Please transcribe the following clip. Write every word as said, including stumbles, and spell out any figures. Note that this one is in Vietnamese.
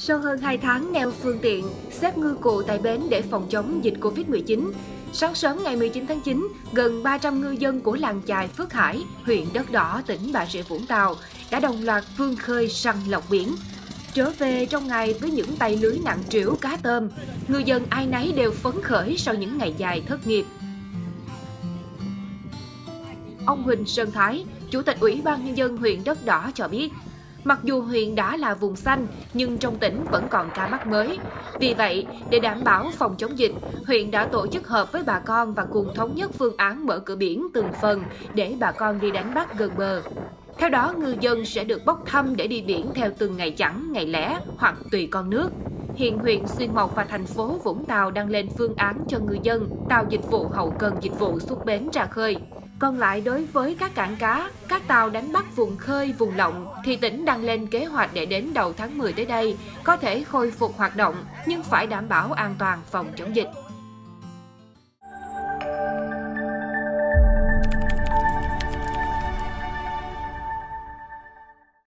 Sau hơn hai tháng neo phương tiện, xếp ngư cụ tại bến để phòng chống dịch Covid mười chín, sáng sớm ngày mười chín tháng chín, gần ba trăm ngư dân của làng chài Phước Hải, huyện Đất Đỏ, tỉnh Bà Rịa Vũng Tàu đã đồng loạt vươn khơi săn lọc biển. Trở về trong ngày với những tay lưới nặng trĩu cá tôm, ngư dân ai nấy đều phấn khởi sau những ngày dài thất nghiệp. Ông Huỳnh Sơn Thái, Chủ tịch Ủy ban Nhân dân huyện Đất Đỏ cho biết, mặc dù huyện đã là vùng xanh, nhưng trong tỉnh vẫn còn ca mắc mới. Vì vậy, để đảm bảo phòng chống dịch, huyện đã tổ chức họp với bà con và cùng thống nhất phương án mở cửa biển từng phần để bà con đi đánh bắt gần bờ. Theo đó, ngư dân sẽ được bốc thăm để đi biển theo từng ngày chẵn, ngày lẻ hoặc tùy con nước. Hiện huyện Xuyên Mộc và thành phố Vũng Tàu đang lên phương án cho ngư dân tàu dịch vụ hậu cần dịch vụ xuất bến ra khơi. Còn lại đối với các cảng cá, các tàu đánh bắt vùng khơi, vùng lộng thì tỉnh đang lên kế hoạch để đến đầu tháng mười tới đây có thể khôi phục hoạt động nhưng phải đảm bảo an toàn phòng chống dịch.